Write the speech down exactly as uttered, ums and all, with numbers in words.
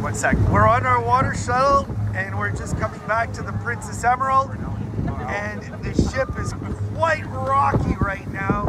One sec. We're on our water shuttle and we're just coming back to the Princess Emerald, and the ship is quite rocky right now.